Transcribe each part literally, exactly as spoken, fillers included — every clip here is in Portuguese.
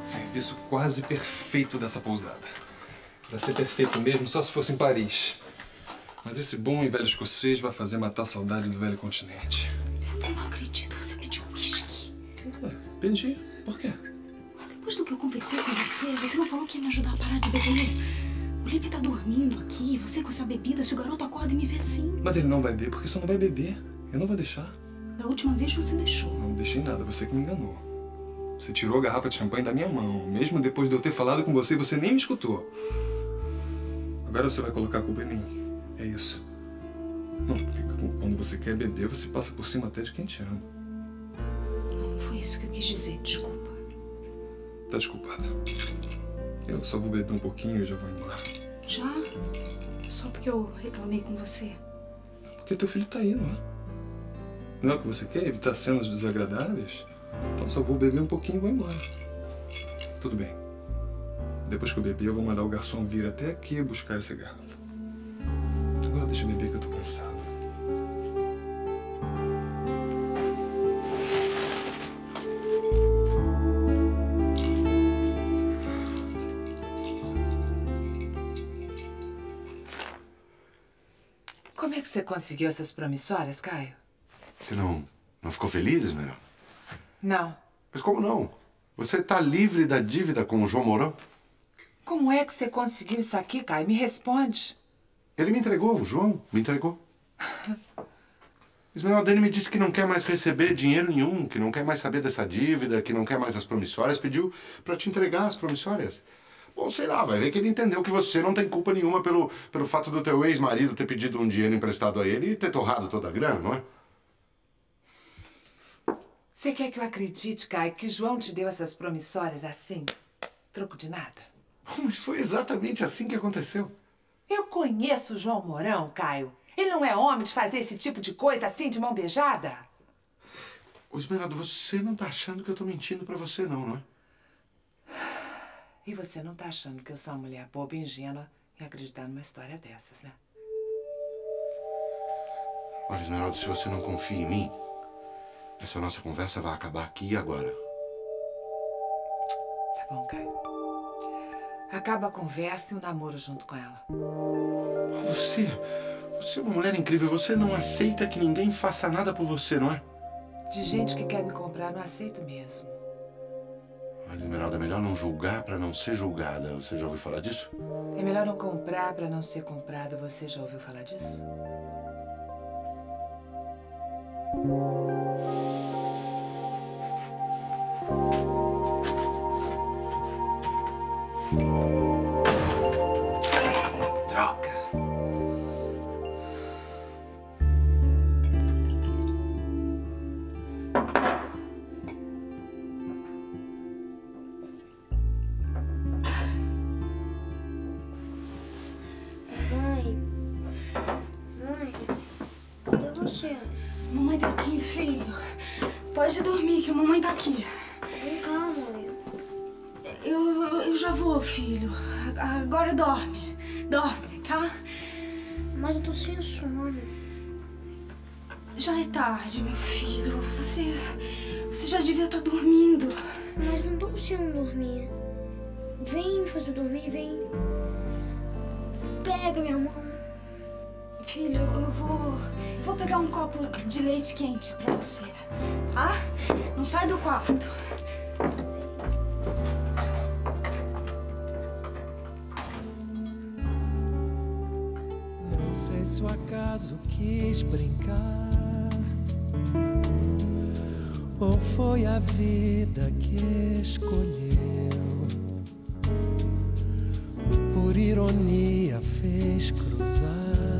Serviço quase perfeito dessa pousada. Pra ser perfeito mesmo, só se fosse em Paris. Mas esse bom e velho escocês vai fazer matar a saudade do velho continente. Eu não acredito, você pediu uísque. Ué, pedi. Por quê? Depois do que eu conversei com você, você não falou que ia me ajudar a parar de beber? O Lipe tá dormindo aqui, você com essa bebida, se o garoto acorda e me vê assim. Mas ele não vai ver, porque você não vai beber. Eu não vou deixar. Da última vez você deixou. Não deixei nada, você que me enganou. Você tirou a garrafa de champanhe da minha mão. Mesmo depois de eu ter falado com você, você nem me escutou. Agora você vai colocar a culpa em mim. É isso. Não, porque quando você quer beber, você passa por cima até de quem te ama. Não, não foi isso que eu quis dizer, desculpa. Tá desculpada. Eu só vou beber um pouquinho e já vou embora. Já? Só porque eu reclamei com você? Porque teu filho tá aí, não é? Não é o que você quer? Evitar cenas desagradáveis? Então só vou beber um pouquinho e vou embora. Tudo bem. Depois que eu beber, eu vou mandar o garçom vir até aqui buscar essa garrafa. Agora deixa eu beber que eu tô cansado. Como é que você conseguiu essas promissórias, Caio? Você não, não ficou feliz, Esmeralda? Não. Mas como não? Você tá livre da dívida com o João Mourão? Como é que você conseguiu isso aqui, Caio? Me responde. Ele me entregou, o João me entregou. Esmeralda, ele me disse que não quer mais receber dinheiro nenhum, que não quer mais saber dessa dívida, que não quer mais as promissórias, pediu pra te entregar as promissórias. Bom, sei lá, vai ver que ele entendeu que você não tem culpa nenhuma pelo, pelo fato do teu ex-marido ter pedido um dinheiro emprestado a ele e ter torrado toda a grana, não é? Você quer que eu acredite, Caio, que o João te deu essas promissórias assim, troco de nada? Mas foi exatamente assim que aconteceu. Eu conheço o João Mourão, Caio. Ele não é homem de fazer esse tipo de coisa assim, de mão beijada? Ô, Esmeralda, você não tá achando que eu tô mentindo pra você, não, não é? E você não tá achando que eu sou uma mulher boba e ingênua em acreditar numa história dessas, né? Olha, Esmeralda, se você não confia em mim, essa nossa conversa vai acabar aqui e agora. Tá bom, Caio. Acaba a conversa e o namoro junto com ela. Você, você é uma mulher incrível. Você não aceita que ninguém faça nada por você, não é? De gente que quer me comprar, não aceito mesmo. Olha, Esmeralda, é melhor não julgar pra não ser julgada. Você já ouviu falar disso? É melhor não comprar pra não ser comprada. Você já ouviu falar disso? Droga! Mãe, mãe, cadê você? Mamãe tá aqui, filho. Pode dormir, que a mamãe tá aqui. Vem cá, mãe. Eu, eu já vou, filho. Agora dorme. Dorme, tá? Mas eu tô sem sono. Já é tarde, meu filho. Você... Você já devia estar dormindo. Mas não tô conseguindo dormir. Vem fazer dormir, vem. Pega minha mão. Filho, eu vou... Eu vou pegar um copo de leite quente pra você, tá? Não sai do quarto. Não sei se o acaso quis brincar ou foi a vida que escolheu. Por ironia fez cruzar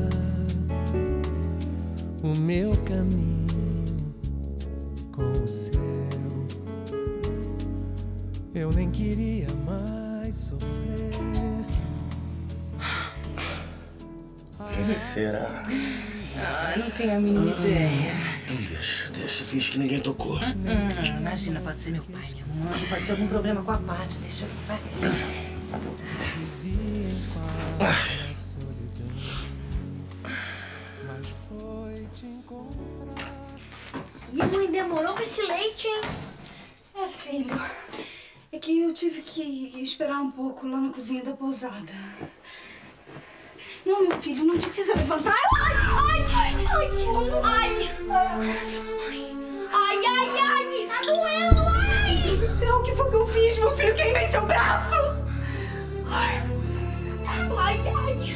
o meu caminho com o seu. Eu nem queria mais sofrer. Quem será? Ah, não tenho a mínima ideia. Então deixa, deixa. Finge que ninguém tocou. Hum, imagina, pode ser meu pai, minha mãe, pode ser algum problema com a Paty. Deixa eu ver, vai. E a mãe demorou com esse leite, hein? É, filho. É que eu tive que esperar um pouco lá na cozinha da pousada. Não, meu filho, não precisa levantar. Ai, ai, ai, ai, ai.